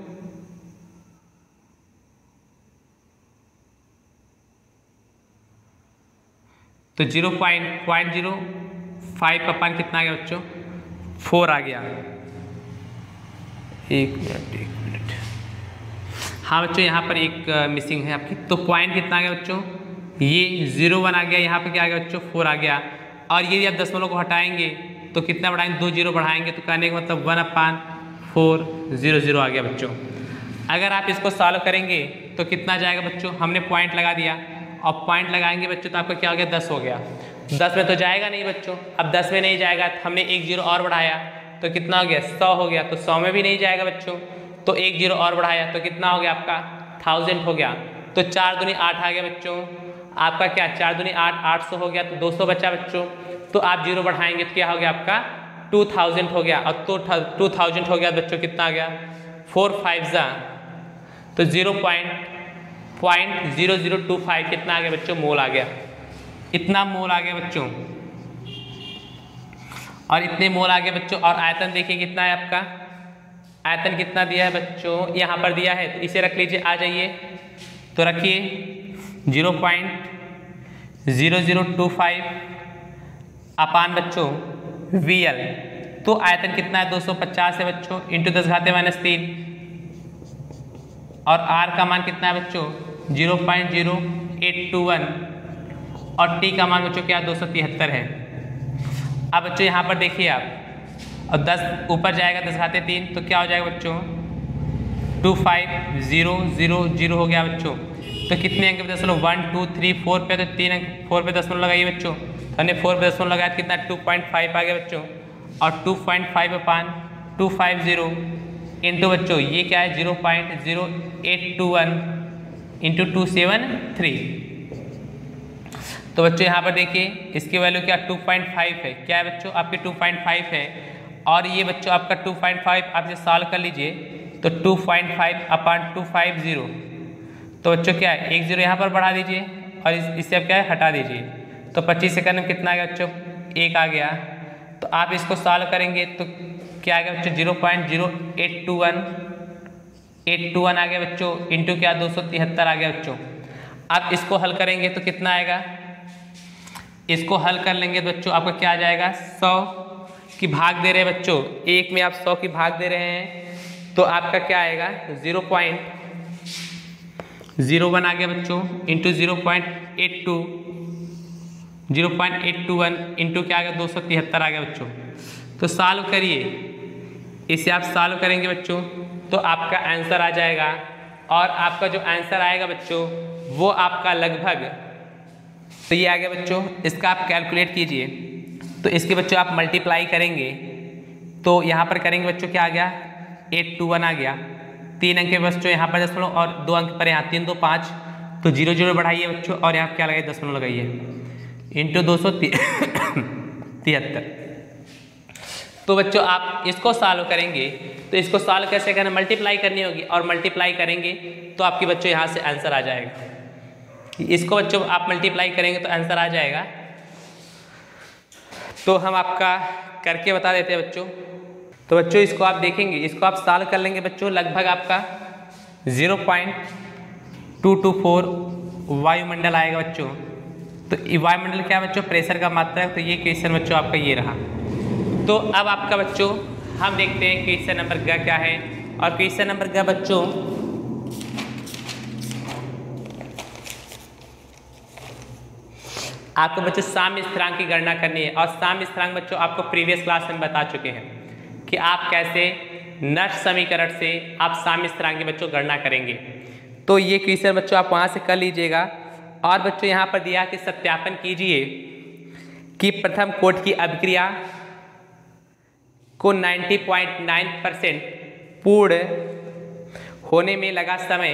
[SPEAKER 1] तो 0.05 अपान कितना आ गया बच्चों 4 आ गया। एक मिनट, हाँ बच्चों यहाँ पर एक मिसिंग है आपकी। तो पॉइंट कितना आ गया बच्चों, ये 01 आ गया, यहाँ पर क्या आ गया बच्चों 4 आ गया। और यदि आप दशमलव को हटाएंगे तो कितना बढ़ाएंगे 2 0 बढ़ाएंगे, तो कहने का मतलब 1/400 आ गया बच्चों। अगर आप इसको सॉल्व करेंगे तो कितना जाएगा बच्चों, हमने पॉइंट लगा दिया और पॉइंट लगाएंगे बच्चों तो आपका क्या हो गया 10 हो गया। 10 में तो जाएगा नहीं बच्चों, अब 10 में नहीं जाएगा तो हमने 1 0 और बढ़ाया तो कितना हो गया 100 हो गया। तो 100 में भी नहीं जाएगा बच्चों, तो 1 0 और बढ़ाया तो कितना हो गया आपका 1000 हो गया। तो 4 दूनी 8 आ गया बच्चों, आपका क्या 4 दूनी 8 800 हो गया, तो 200 बचा बच्चों। तो आप 0 बढ़ाएंगे तो क्या हो गया आपका 2000 हो गया। और तो 2000 हो गया बच्चों, कितना आ गया 4 5 तो 0.0025 कितना आ गया बच्चों मोल आ गया, इतना मोल आ गया बच्चों। और इतने मोल आ गए बच्चों। और आयतन देखिए कितना है आपका, आयतन कितना दिया है बच्चों, यहाँ पर दिया है, तो इसे रख लीजिए, आ जाइए तो रखिए 0.0025 अपान बच्चों VL। तो आयतन कितना है 250 है बच्चों, इंटू 10⁻³ और R का मान कितना है बच्चों 0.0821 और T का मान बच्चों क्या 273 है। अब बच्चों यहाँ पर देखिए आप, और 10 ऊपर जाएगा 10⁻³ तो क्या हो जाएगा बच्चों 25000 हो गया बच्चों। तो कितने अंक पे दशमलव 1 2 3 4 पे, तो 3 अंक 4 पे दशमलव लगाइए बच्चों, तो हमने 4 पे दशमलव लगाया तो कितना 2.5 आ गया बच्चों। और 2.5 अपान 250 इंटू बच्चों ये क्या है 0.0821 इंटू 273। तो बच्चों यहाँ पर देखिए इसकी वैल्यू क्या 2.5 है, क्या है बच्चों आपकी 2.5 है। और ये बच्चों आपका 2.5 आप इसे सॉल्व कर लीजिए तो 2.5 अपान 250, तो बच्चों क्या है 1 0 यहाँ पर बढ़ा दीजिए और इससे आप क्या है हटा दीजिए, तो 25 सेकंड में कितना आ गया बच्चों 1 आ गया। तो आप इसको सॉल्व करेंगे तो क्या आ गया बच्चों 0.0821 आ गया बच्चों, इंटू क्या 273 आ गया बच्चों। आप इसको हल करेंगे तो कितना आएगा, इसको हल कर लेंगे तो बच्चों आपका क्या आ जाएगा 100 की भाग दे रहे हैं बच्चों, एक में आप 100 की भाग दे रहे हैं तो आपका क्या आएगा 0.01 आ गया बच्चों, इंटू 0.821 इंटू क्या आ गया 273 आ गया बच्चों। तो सॉल्व करिए, इसे आप सॉल्व करेंगे बच्चों तो आपका आंसर आ जाएगा। और आपका जो आंसर आएगा बच्चों वो आपका लगभग, तो ये आ गया बच्चों, इसका आप कैलकुलेट कीजिए तो इसके बच्चों आप मल्टीप्लाई करेंगे तो यहाँ पर करेंगे बच्चों क्या आ गया 821 आ गया, 3 अंक के बच्चों यहाँ पर दशमलव और 2 अंक पर यहाँ 3 2 5, तो 0 0 बढ़ाइए बच्चों और यहाँ क्या लगाइए दशमलव लगाइए इंटू 273। तो बच्चों आप इसको सॉल्व करेंगे तो इसको सॉल्व कैसे करना, मल्टीप्लाई करनी होगी और मल्टीप्लाई करेंगे तो आपके बच्चों यहाँ से आंसर आ जाएगा। इसको बच्चों आप मल्टीप्लाई करेंगे तो आंसर आ जाएगा। तो हम आपका करके बता देते हैं बच्चों। तो बच्चों इसको आप देखेंगे, इसको आप सॉल्व कर लेंगे बच्चों, लगभग आपका 0.224 वायुमंडल आएगा बच्चों। तो वायुमंडल क्या है बच्चों, प्रेशर का मात्रा है। तो ये क्वेश्चन बच्चों आपका ये रहा। तो अब आपका बच्चों हम देखते हैं क्वेश्चन नंबर ग क्या है। और क्वेश्चन नंबर ग बच्चों आपको बच्चों साम्य स्थिरांक की गणना करनी है। और साम्य स्थिरांक बच्चों आपको प्रीवियस क्लास में बता चुके हैं कि आप कैसे नष्ट समीकरण से आप साम्य स्थिरांक की बच्चों गणना करेंगे। तो ये क्वेश्चन बच्चों आप वहाँ से कर लीजिएगा। और बच्चों यहाँ पर दिया कि सत्यापन कीजिए कि प्रथम कोटि की अभिक्रिया को 90.9% पूर्ण होने में लगा समय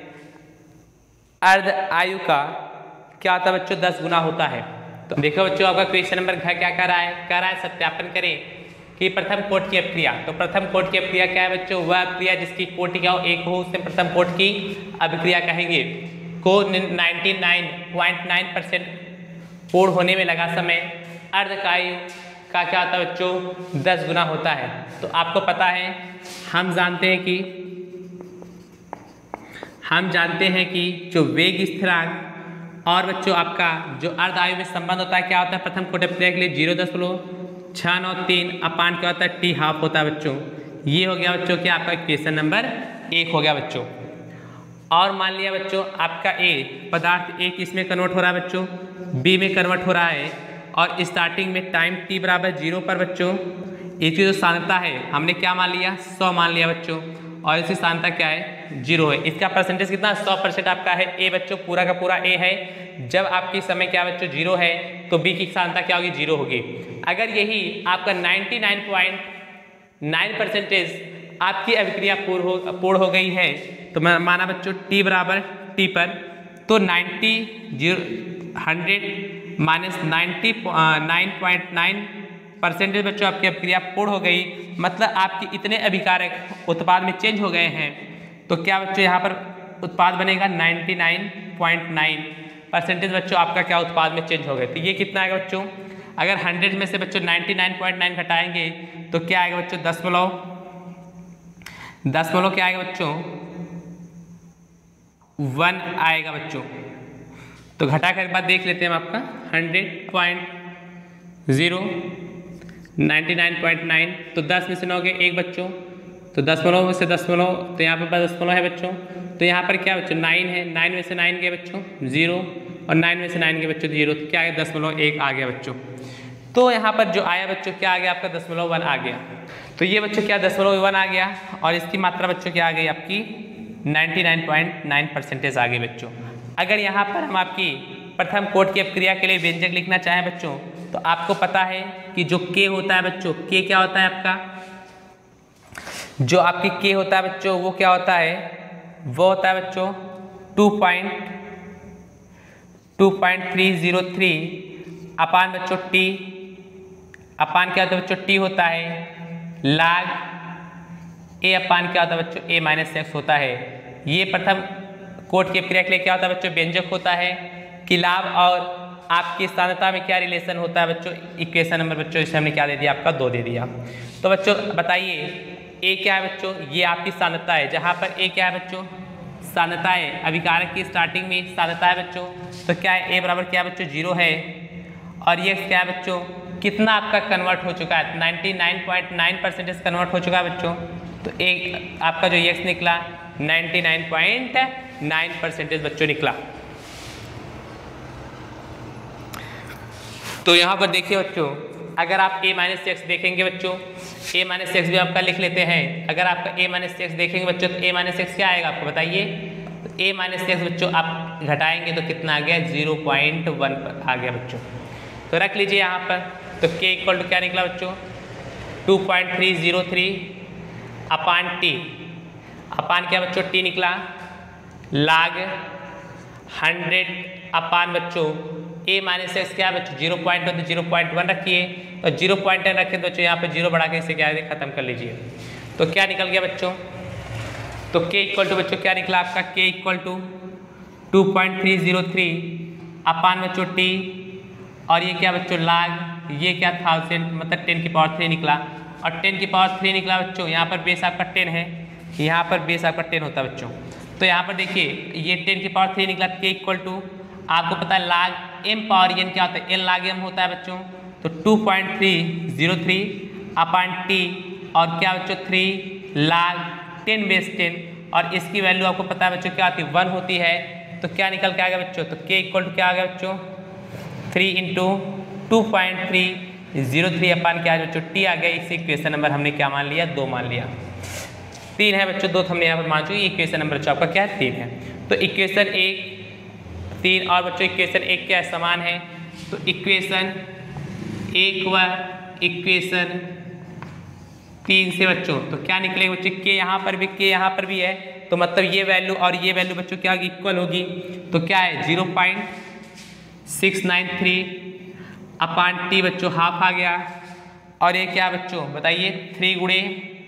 [SPEAKER 1] अर्ध आयु का क्या होता है बच्चों 10 गुना होता है। तो देखो बच्चों आपका क्वेश्चन नंबर घ क्या कर रहा है, सत्यापन करें कि प्रथम कोटि की अभिक्रिया। तो प्रथम कोटि की अभिक्रिया क्या है बच्चों, वह अभिक्रिया जिसकी कोटि क्या हो 1 हो उसे प्रथम कोटि की अभिक्रिया कहेंगे। को 99.9% पूर्ण होने में लगा समय अर्ध आयु का क्या होता है बच्चों 10 गुना होता है। तो आपको पता है हम जानते हैं कि जो वेग स्थिरांक और बच्चों आपका जो अर्ध आयु में संबंध होता है क्या होता है प्रथम कोटि अभिक्रिया के लिए 0.693 अपान क्या होता है टी हाफ होता है बच्चों। ये हो गया बच्चों क्या आपका क्वेश्चन नंबर 1 हो गया बच्चों। और मान लिया बच्चों आपका ए पदार्थ ए किस में कन्वर्ट हो रहा है बच्चों, बी में कन्वर्ट हो रहा है। और स्टार्टिंग में टाइम टी बराबर 0 पर बच्चों इसकी जो सांद्रता है हमने क्या मान लिया 100 मान लिया बच्चों। और इसकी सांद्रता क्या है 0 है। इसका परसेंटेज कितना 100% आपका है ए बच्चों, पूरा का पूरा ए है। जब आपकी समय क्या बच्चों 0 है तो बी की सांद्रता क्या होगी 0 होगी। अगर यही आपका 99.9% आपकी अभिक्रिया पूर्ण हो गई है तो मैं माना बच्चों टी बराबर टी पर, तो 100 माइनस 99.9% बच्चों आपकी अभिक्रिया पूर्ण हो गई। मतलब आपकी इतने अभिकारक उत्पाद में चेंज हो गए हैं। तो क्या बच्चों यहाँ पर उत्पाद बनेगा 99.9% बच्चों आपका क्या उत्पाद में चेंज हो गए। तो ये कितना आएगा बच्चों, अगर 100 में से बच्चों 99.9 घटाएंगे तो क्या आएगा बच्चों 10 क्या आएगा बच्चों 1 आएगा बच्चों। तो घटा कर बाद देख लेते हैं हम आपका 100.0 99.9 तो 10 में से 9 गए 1 बच्चों, तो 10 में से 10 तो यहाँ पर 10 है बच्चों। तो यहाँ पर क्या बच्चों 9 है, 9 में से 9 गए बच्चों 0 और 9 में से 9 गए बच्चों 0। तो क्या आ गया 10.1 आ गया बच्चों। तो यहाँ पर जो आया बच्चों क्या आ गया आपका 10.1 आ गया। तो ये बच्चों क्या 10.1 आ गया और इसकी मात्रा बच्चों क्या आ गई आपकी 99.9% आ गई बच्चों। अगर यहाँ पर हम आपकी प्रथम कोटि की अभिक्रिया के लिए व्यंजक लिखना चाहें बच्चों तो आपको पता है कि जो K होता है बच्चों, K क्या होता है आपका, जो आपकी K होता है बच्चों वो क्या होता है, वो होता है बच्चों 2.303 अपान बच्चों T अपान क्या होता है बच्चों T होता है लाग A अपान क्या होता है बच्चों A माइनस एक्स होता है। ये प्रथम कोटि की अभिक्रिया के लिए क्या होता है बच्चों व्यंजक होता है कि लाभ और आपकी सांद्रता में क्या रिलेशन होता है बच्चों। इक्वेशन नंबर बच्चों इसे हमने क्या दे दिया आपका 2 दे दिया। तो बच्चों बताइए ए क्या है बच्चों, ये आपकी सांद्रता है। जहाँ पर ए क्या है बच्चों सांद्रता है, अभिकारक की स्टार्टिंग में सांद्रता है बच्चों। तो क्या है ए बराबर क्या है बच्चों 0 है। और ये क्या है बच्चों कितना आपका कन्वर्ट हो चुका है 99.9% कन्वर्ट हो चुका है बच्चों। तो एक आपका जो एक्स निकला 99.9% बच्चों निकला। तो यहाँ पर देखिए बच्चों अगर आप a माइनस एक्स देखेंगे बच्चों, a माइनस एक्स भी आपका लिख लेते हैं। अगर आपका a माइनस एक्स देखेंगे बच्चों तो a माइनस एक्स क्या आएगा आपको बताइए। तो a माइनस एक्स बच्चों आप घटाएंगे तो कितना आ गया 0.1 पर आ गया बच्चों। तो रख लीजिए यहाँ पर। तो k इक्वल टू क्या निकला बच्चों 2.303 अपान टी अपान क्या बच्चों टी निकला लाग 100 अपान बच्चों a माइनस एक्स क्या है बच्चों 0.1 तो 0.1 रखिए। तो 0.1 रखें तो बच्चों यहाँ पे 0 बढ़ा के इसे क्या है खत्म कर लीजिए। तो क्या निकल गया बच्चों, तो k इक्वल टू बच्चों क्या निकला आपका k इक्वल टू 2.303 अपान बच्चों टी और ये क्या बच्चों लाग ये क्या 1000 मतलब 10 की पावर 3 निकला। और 10 की पावर 3 निकला बच्चों, यहाँ पर बेस आपका 10 है, यहाँ पर बेस आपका 10 होता है बच्चों। तो यहाँ पर देखिए ये 10 की पावर 3 निकला। k इक्वल टू आपको पता है लाग m पावर n क्या होता है n लाग m होता है बच्चों। तो 2.303 अपान टी और क्या बच्चों 3 लाग 10 बेस 10 और इसकी वैल्यू आपको पता है बच्चों क्या होती है 1 होती है। तो क्या निकल के आ गया बच्चों, तो k इक्वल टू क्या आ गया बच्चों 3 इंटू 2.303 अपान क्या है बच्चों टी आ गया। इस इक्वेशन नंबर हमने क्या मान लिया 2 मान लिया। 3 है बच्चों 2 हमने यहाँ पर मान चुके। इक्वेशन नंबर बच्चों आपका क्या है 3 है। तो इक्वेशन 1 3 और बच्चों इक्वेशन 1 क्या है समान है। तो इक्वेशन 1 व इक्वेशन 3 से बच्चों तो क्या निकलेगा बच्चों के यहाँ पर भी के यहाँ पर भी है तो मतलब ये वैल्यू और ये वैल्यू बच्चों क्या होगी इक्वल होगी। तो क्या है 0.693 अपान टी बच्चों हाफ आ गया। और ये क्या बच्चों बताइए 3 गुणे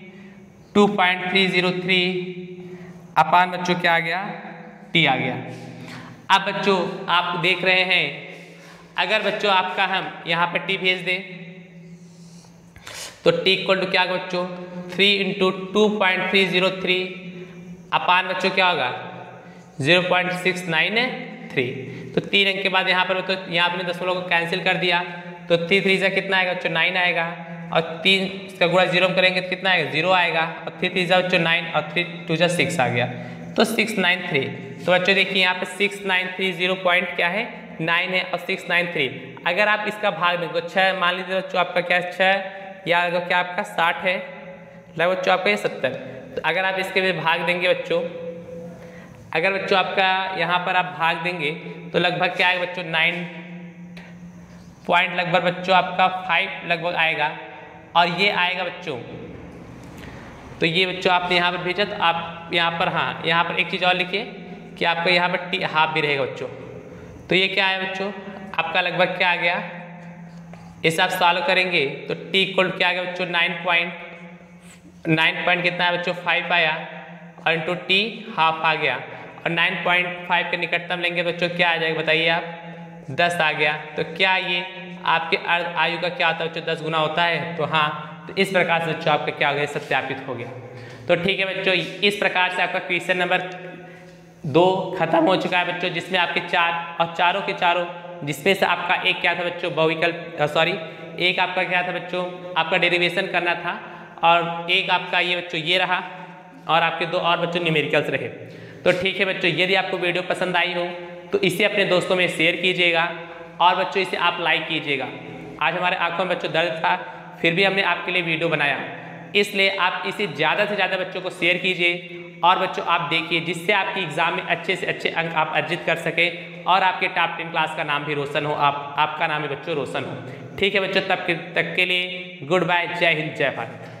[SPEAKER 1] 2.303 अपान बच्चों क्या आ गया टी आ गया। अब बच्चों आप देख रहे हैं अगर बच्चों आपका हम यहाँ पर टी भेज दें तो टी इक्वल टू क्या होगा बच्चों 3 इंटू 2.303 अपान बच्चों क्या होगा 0.693। तो 3 अंक के बाद यहाँ पर तो यहाँ अपने दशमलव को कैंसिल कर दिया तो 3 3 से कितना आएगा बच्चों 9 आएगा और 3 इसका गुणा 0 करेंगे तो कितना आएगा 0 आएगा और 3 3 से बच्चों 9 और 3 2 जा 6 आ गया तो 693। तो बच्चों देखिए यहाँ पे 693 पॉइंट क्या है 9 है और 693 अगर आप इसका भाग देंगे तो 6 मान लीजिए बच्चों आपका क्या है 6 या अगर क्या आपका 60 है लगभग बच्चों आपका ये 70। तो अगर आप इसके भी भाग देंगे बच्चों अगर बच्चों आपका यहाँ पर आप भाग देंगे तो लगभग क्या आएगा बच्चों 9 पॉइंट लगभग बच्चों आपका 5 लगभग आएगा। और ये आएगा बच्चों तो ये बच्चों आपने यहाँ पर भेजा तो आप यहाँ पर हाँ यहाँ पर एक चीज़ और लिखिए कि आपका यहाँ पर टी हाफ भी रहेगा बच्चों। तो ये क्या है बच्चों आपका लगभग क्या आ गया इसे आप सॉल्व करेंगे तो टी इक्वल क्या आ गया बच्चों 9 पॉइंट कितना है बच्चों 5 आया और इंटू टी हाफ आ गया और 9.5 के निकटतम लेंगे बच्चों क्या आ जाएगा बताइए आप 10 आ गया। तो क्या ये आपके अर्ध आयु का क्या होता है बच्चों 10 गुना होता है। तो हाँ तो इस प्रकार से बच्चों आपका क्या हो गया सत्यापित हो गया। तो ठीक है बच्चों इस प्रकार से आपका क्वेश्चन नंबर 2 खत्म हो चुका है बच्चों जिसमें आपके 4 और चारों के चारों जिसमें से आपका एक क्या था बच्चों बहुविकल्प एक आपका क्या था बच्चों आपका डेरिवेशन करना था और एक आपका ये बच्चों ये रहा और आपके 2 और बच्चों न्यूमेरिकल्स रहे। तो ठीक है बच्चों यदि आपको वीडियो पसंद आई हो तो इसे अपने दोस्तों में शेयर कीजिएगा और बच्चों इसे आप लाइक कीजिएगा। आज हमारे आंखों में बच्चों दर्द था फिर भी हमने आपके लिए वीडियो बनाया इसलिए आप इसे ज़्यादा से ज़्यादा बच्चों को शेयर कीजिए और बच्चों आप देखिए जिससे आपकी एग्जाम में अच्छे से अच्छे अंक आप अर्जित कर सके और आपके टॉप 10 क्लास का नाम भी रोशन हो आपका नाम भी बच्चों रोशन हो। ठीक है बच्चों तब तक के लिए गुड बाय जय हिंद जय भारत।